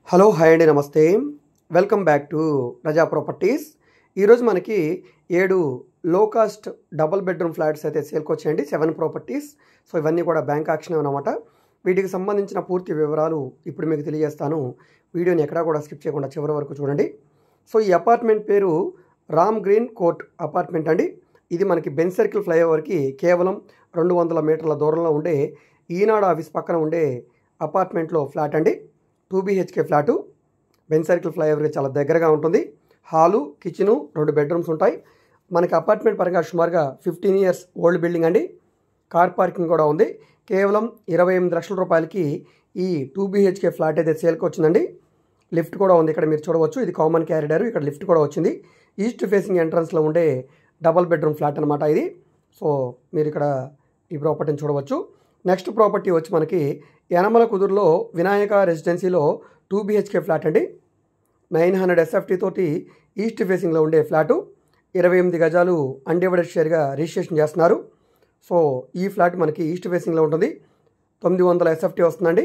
Hello hi అండి, నమస్తే. Welcome back to Praja properties. ఈరోజు మనకి 7 లో కాస్ట్ డబుల్ బెడ్రూమ్ ఫ్లాట్స్ అయితే సేల్కి వచ్చాయండి. 7 ప్రాపర్టీస్. సో ఇవన్నీ కూడా బ్యాంక్ యాక్షన్ అనమాట. వీటికి సంబంధించిన పూర్తి వివరాలు ఇప్పుడు మీకు తెలియజేస్తాను. వీడియోని ఎక్కడా కూడా స్కిప్ చేయకుండా చివరి వరకు చూడండి. సో ఈ అపార్ట్మెంట్ పేరు రామ్ గ్రీన్ కోర్ట్ అపార్ట్మెంట్ అండి. ఇది మనకి బెన్ సర్కిల్ ఫ్లైఓవర్కి కేవలం 200 మీటర్ల దూరంలో ఉండే ఈనాడు ఆఫీస్ పక్కన ఉండే అపార్ట్మెంట్లో ఫ్లాట్ అండి. 2 BHK ఫ్లాటు. బెన్ సర్కిల్ ఫ్లైఓవర్కి చాలా దగ్గరగా ఉంటుంది. హాలు, కిచెను, 2 బెడ్రూమ్స్ ఉంటాయి. మనకి అపార్ట్మెంట్ పరంగా సుమారుగా 15 ఇయర్స్ ఓల్డ్ బిల్డింగ్ అండి. కార్ పార్కింగ్ కూడా ఉంది. కేవలం 28 లక్షల రూపాయలకి ఈ 2 BHK ఫ్లాట్ అయితే సేల్కి వచ్చిందండి. లిఫ్ట్ కూడా ఉంది, ఇక్కడ మీరు చూడవచ్చు. ఇది కామన్ క్యారిడార్, ఇక్కడ లిఫ్ట్ కూడా వచ్చింది. ఈస్ట్ ఫేసింగ్ ఎంట్రన్స్లో ఉండే డబల్ బెడ్రూమ్ ఫ్లాట్ అనమాట ఇది. సో మీరు ఇక్కడ ఈ ప్రాపర్టీని చూడవచ్చు. నెక్స్ట్ ప్రాపర్టీ వచ్చి మనకి యనమల కుదురులో వినాయక రెసిడెన్సీలో 2 BHK ఫ్లాట్ అండి. 900 SFT తోటి ఈస్ట్ ఫేసింగ్లో ఉండే ఫ్లాటు. 28 గజాలు అన్డివైడెడ్ షేర్గా రిజిస్ట్రేషన్ చేస్తున్నారు. సో ఈ ఫ్లాట్ మనకి ఈస్ట్ ఫేసింగ్లో ఉంటుంది. 900 SFT వస్తుందండి.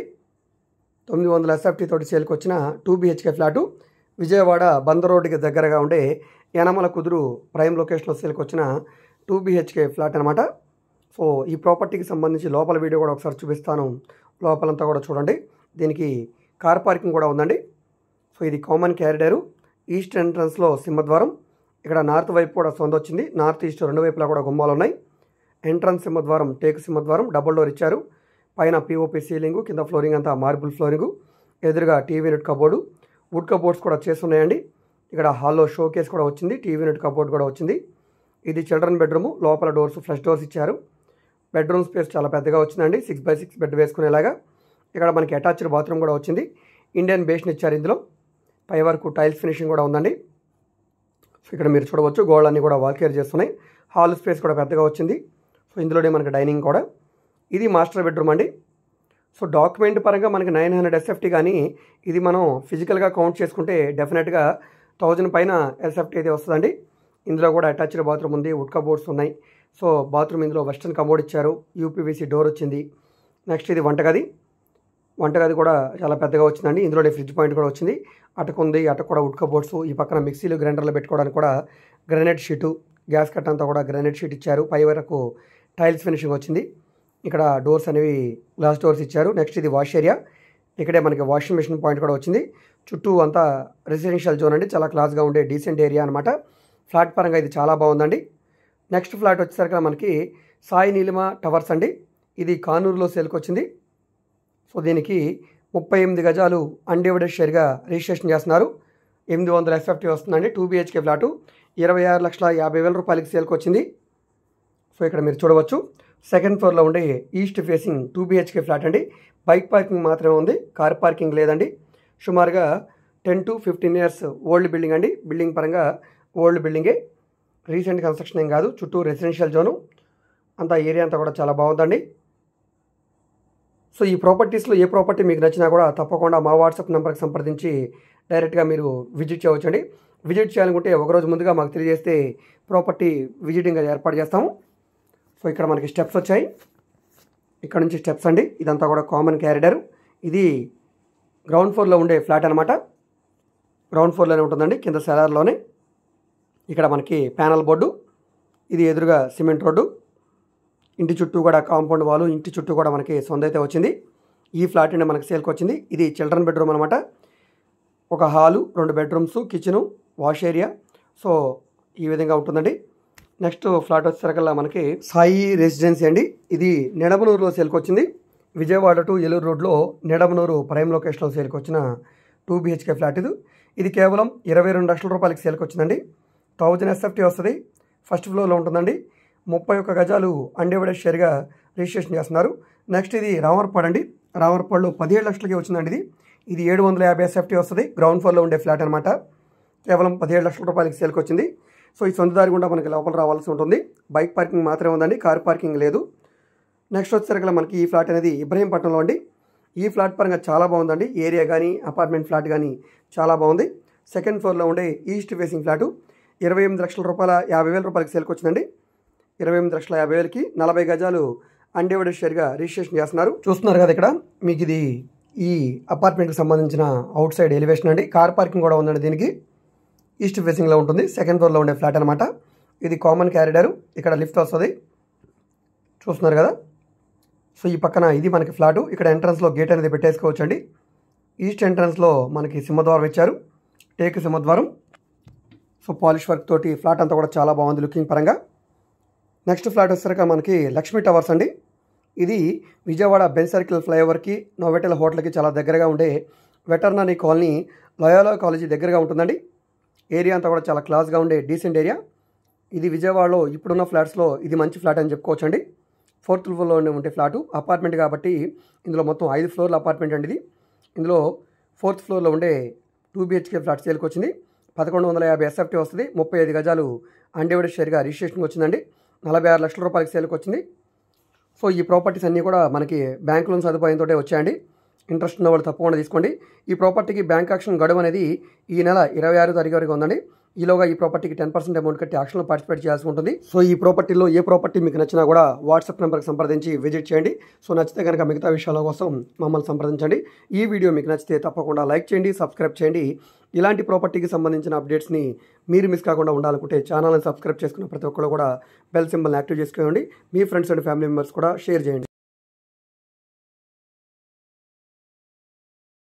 900 SFT తోటి సేల్కి వచ్చిన 2 BHK ఫ్లాటు. విజయవాడ బందర్ రోడ్డుకి దగ్గరగా ఉండే యనమల కుదురు ప్రైమ్ లొకేషన్లో సేల్కి వచ్చిన 2 BHK ఫ్లాట్ అనమాట. సో ఈ ప్రాపర్టీకి సంబంధించి లోపల వీడియో కూడా ఒకసారి చూపిస్తాను. లోపలంతా కూడా చూడండి. దీనికి కార్ పార్కింగ్ కూడా ఉందండి. సో ఇది కామన్ క్యారిడారు. ఈస్ట్ ఎంట్రన్స్లో సింహద్వారం. ఇక్కడ నార్త్ వైపు కూడా సొంత వచ్చింది. నార్త్ ఈస్ట్ 2 వైపులా కూడా గుమ్మాలు ఉన్నాయి. ఎంట్రన్స్ సింహద్వారం టేకు సింహద్వారం, డబుల్ డోర్ ఇచ్చారు. పైన POP సీలింగు, కింద ఫ్లోరింగ్ అంతా మార్బుల్ ఫ్లోరింగు. ఎదురుగా TV unit cupboard, wood cupboards కూడా చేస్తున్నాయండి. ఇక్కడ హాల్లో షో కేస్ కూడా వచ్చింది. టీవీ యూనిట్ కబోర్డ్ కూడా వచ్చింది. ఇది చిల్డ్రన్ బెడ్రూము. లోపల డోర్స్ ఫ్లష్ డోర్స్ ఇచ్చారు. బెడ్రూమ్ స్పేస్ చాలా పెద్దగా వచ్చిందండి. 6x6 bed వేసుకునేలాగా. ఇక్కడ మనకి అటాచ్డ్ బాత్రూమ్ కూడా వచ్చింది. ఇండియన్ బేషన్ ఇచ్చారు ఇందులో. పై వరకు టైల్స్ ఫినిషింగ్ కూడా ఉందండి. సో ఇక్కడ మీరు చూడవచ్చు, గోడలన్నీ కూడా వాల్ కేర్ చేస్తున్నాయి. హాల్ స్పేస్ కూడా పెద్దగా వచ్చింది. సో ఇందులోనే మనకి డైనింగ్ కూడా. ఇది మాస్టర్ బెడ్రూమ్ అండి. సో డాక్యుమెంట్ పరంగా మనకి 900 SFT, కానీ ఇది మనం ఫిజికల్గా కౌంట్ చేసుకుంటే డెఫినెట్గా 1000 పైన SFT అయితే వస్తుందండి. ఇందులో కూడా అటాచ్డ్ బాత్రూమ్ ఉంది, వుడ్ కబోర్డ్స్ ఉన్నాయి. సో బాత్రూమ్ ఇందులో వెస్టర్న్ కమోడ్ ఇచ్చారు. UPVC డోర్ వచ్చింది. నెక్స్ట్ ఇది వంటగది. వంటగది కూడా చాలా పెద్దగా వచ్చిందండి. ఇందులోనే ఫ్రిడ్జ్ పాయింట్ కూడా వచ్చింది. అటకు ఉంది, అటకు కూడా వుడ్ కబోర్డ్స్. ఈ పక్కన మిక్సీలు, గ్రైండర్లు పెట్టుకోవడానికి కూడా గ్రానైట్ షీటు, గ్యాస్ కట్ అంతా కూడా గ్రానైట్ షీట్ ఇచ్చారు. పై వరకు టైల్స్ ఫినిషింగ్ వచ్చింది. ఇక్కడ డోర్స్ అనేవి గ్లాస్ డోర్స్ ఇచ్చారు. నెక్స్ట్ ఇది వాష్ ఏరియా. ఇక్కడే మనకి వాషింగ్ మెషిన్ పాయింట్ కూడా వచ్చింది. చుట్టూ అంతా రెసిడెన్షియల్ జోన్ అండి. చాలా క్లాస్గా ఉండే డీసెంట్ ఏరియా అనమాట. ఫ్లాట్ పరంగా ఇది చాలా బాగుందండి. నెక్స్ట్ ఫ్లాట్ వచ్చేసరికి మనకి సాయి నీలిమ టవర్స్ అండి. ఇది కానూరులో సేల్కి వచ్చింది. సో దీనికి 38 గజాలు అన్డివైడెడ్ షేర్గా రిజిస్ట్రేషన్ చేస్తున్నారు. 800 SFT వస్తుందండి. 2 BHK ఫ్లాటు. 26,50,000 రూపాయలకి సేల్కి వచ్చింది. సో ఇక్కడ మీరు చూడవచ్చు, సెకండ్ ఫ్లోర్లో ఉండే ఈస్ట్ ఫేసింగ్ 2 BHK ఫ్లాట్ అండి. బైక్ పార్కింగ్ మాత్రమే ఉంది, కార్ పార్కింగ్ లేదండి. సుమారుగా 10 to 15 ఇయర్స్ ఓల్డ్ బిల్డింగ్ అండి. బిల్డింగ్ పరంగా ఓల్డ్ బిల్డింగే, రీసెంట్ కన్స్ట్రక్షన్ ఏం కాదు. చుట్టూ రెసిడెన్షియల్ జోను అంతా, ఏరియా అంతా కూడా చాలా బాగుందండి. సో ఈ ప్రాపర్టీస్లో ఏ ప్రాపర్టీ మీకు నచ్చినా కూడా తప్పకుండా మా వాట్సాప్ నెంబర్కి సంప్రదించి డైరెక్ట్గా మీరు విజిట్ చేయవచ్చండి. విజిట్ చేయాలనుకుంటే ఒకరోజు ముందుగా మాకు తెలియజేస్తే ప్రాపర్టీ విజిటింగ్ ఏర్పాటు చేస్తాము. సో ఇక్కడ మనకి స్టెప్స్ వచ్చాయి. ఇక్కడ నుంచి స్టెప్స్ అండి. ఇదంతా కూడా కామన్ క్యారిడార్. ఇది గ్రౌండ్ ఫ్లోర్లో ఉండే ఫ్లాట్ అనమాట. గ్రౌండ్ ఫ్లోర్లోనే ఉంటుందండి, కింద సెలార్లోనే. ఇక్కడ మనకి ప్యానల్ బోర్డు. ఇది ఎదురుగా సిమెంట్ రోడ్డు. ఇంటి చుట్టూ కూడా కాంపౌండ్ వాలు, ఇంటి చుట్టూ కూడా మనకి సొంత అయితే వచ్చింది. ఈ ఫ్లాట్ అండి మనకి సేల్కి వచ్చింది. ఇది చిల్డ్రన్ బెడ్రూమ్ అనమాట. ఒక hall, 2 bedrooms, kitchen, wash area. So ఈ విధంగా ఉంటుందండి. నెక్స్ట్ ఫ్లాట్ వచ్చేసరికల్లా మనకి సాయి రెసిడెన్సీ అండి. ఇది నిడమనూరులో సేల్కి వచ్చింది. విజయవాడ టు ఏలూరు రోడ్లో నిడమనూరు ప్రైమ్ లొకేషన్లో సేల్కి వచ్చిన 2 BHK ఫ్లాట్ ఇది. ఇది కేవలం 22 లక్షల రూపాయలకి సేల్కి వచ్చిందండి. 1000 SFT వస్తుంది. ఫస్ట్ ఫ్లోర్లో ఉంటుందండి. 31 గజాలు అన్డివైడెడ్ షేర్గా రిజిస్ట్రేషన్ చేస్తున్నారు. నెక్స్ట్ ఇది రామర్పాడు అండి. రామర్పాడులో 17 లక్షలకి వచ్చిందండి. ఇది 750 SFT వస్తుంది. గ్రౌండ్ ఫ్లోర్లో ఉండే ఫ్లాట్ అనమాట. కేవలం 17 లక్షల రూపాయలకి సేల్కి వచ్చింది. సో ఈ సొంత దారి గుండా మనకి లోపల రావాల్సి ఉంటుంది. బైక్ పార్కింగ్ మాత్రమే ఉందండి, కార్ పార్కింగ్ లేదు. నెక్స్ట్ వచ్చేసరికి మనకి ఈ ఫ్లాట్ అనేది ఇబ్రహీంపట్నంలో అండి. ఈ ఫ్లాట్ పరంగా చాలా బాగుందండి. ఏరియా కానీ అపార్ట్మెంట్ ఫ్లాట్ కానీ చాలా బాగుంది. సెకండ్ ఫ్లోర్లో ఉండే ఈస్ట్ ఫేసింగ్ ఫ్లాటు. 28 లక్షల రూపాయల 50,000 రూపాయలకి సేల్కి వచ్చిందండి. 28,50,000కి 40 గజాలు అన్డివైడెడ్ షేర్గా రిజిస్ట్రేషన్ చేస్తున్నారు. చూస్తున్నారు కదా, ఇక్కడ మీకు ఇది ఈ అపార్ట్మెంట్కి సంబంధించిన అవుట్ సైడ్ ఎలివేషన్ అండి. కార్ పార్కింగ్ కూడా ఉందండి. దీనికి ఈస్ట్ ఫేసింగ్లో ఉంటుంది. సెకండ్ ఫ్లోర్లో ఉండే ఫ్లాట్ అనమాట. ఇది కామన్ క్యారిడారు. ఇక్కడ లిఫ్ట్ వస్తుంది, చూస్తున్నారు కదా. సో ఈ పక్కన ఇది మనకి ఫ్లాటు. ఇక్కడ ఎంట్రన్స్లో గేట్ అనేది పెట్టేసుకోవచ్చు అండి. ఈస్ట్ ఎంట్రన్స్లో మనకి సింహద్వారం ఇచ్చారు, టేక్ సింహద్వారం. సో పాలిష్ వర్క్ తోటి ఫ్లాట్ అంతా కూడా చాలా బాగుంది లుకింగ్ పరంగా. నెక్స్ట్ ఫ్లాట్ వచ్చేసరికి మనకి లక్ష్మీ టవర్స్ అండి. ఇది విజయవాడ బెంజ్ సర్కిల్ ఫ్లైఓవర్కి, నోవెటెల్ హోటల్కి చాలా దగ్గరగా ఉండే వెటర్నరీ కాలనీ, లోయోలా కాలేజీ దగ్గరగా ఉంటుందండి. ఏరియా అంతా కూడా చాలా క్లాస్గా ఉండే డీసెంట్ ఏరియా. ఇది విజయవాడలో ఇప్పుడున్న ఫ్లాట్స్లో ఇది మంచి ఫ్లాట్ అని చెప్పుకోవచ్చు అండి. 4th ఫ్లోర్లో ఉండే ఫ్లాటు అపార్ట్మెంట్ కాబట్టి ఇందులో మొత్తం 5 ఫ్లోర్ల అపార్ట్మెంట్ అండి ఇది. ఇందులో 4th ఫ్లోర్లో ఉండే 2 BHK ఫ్లాట్ సేల్కి వచ్చింది. 1150 SFT వస్తుంది. 35 గజాలు అన్డివైడెడ్ షేర్గా రిజిస్ట్రేషన్కి వచ్చిందండి. 46 లక్షల రూపాయలకి సేల్కి వచ్చింది. సో ఈ ప్రాపర్టీస్ అన్నీ కూడా మనకి బ్యాంక్ లోన్ సదుపాయంతో వచ్చాయండి. ఇంట్రెస్ట్ ఉన్న వాళ్ళు తప్పకుండా తీసుకోండి. ఈ ప్రాపర్టీకి బ్యాంక్ యాక్షన్ గడువు అనేది ఈ నెల 26వ తారీఖు వరకు ఉందండి. ఈలోగా ఈ ప్రాపర్టీకి 10% అమౌంట్ కట్టి యాక్షన్లో పార్టిసిపేట్ చేయాల్సి ఉంటుంది. సో ఈ ప్రాపర్టీలో ఏ ప్రాపర్టీ మీకు నచ్చినా కూడా వాట్సాప్ నెంబర్కి సంప్రదించి విజిట్ చేయండి. సో నచ్చితే కనుక మిగతా విషయాల కోసం మమ్మల్ని సంప్రదించండి. ఈ వీడియో మీకు నచ్చితే తప్పకుండా లైక్ చేయండి, సబ్స్క్రైబ్ చేయండి. ఇలాంటి ప్రాపర్టీకి సంబంధించిన అప్డేట్స్ని మీరు మిస్ కాకుండా ఉండాలనుకుంటే ఛానల్ని సబ్స్క్రైబ్ చేసుకున్న ప్రతి ఒక్కరు కూడా బెల్ సింబల్ని యాక్టివ్ చేసుకోండి. మీ ఫ్రెండ్స్ అండ్ ఫ్యామిలీ మెంబర్స్ కూడా షేర్ చేయండి.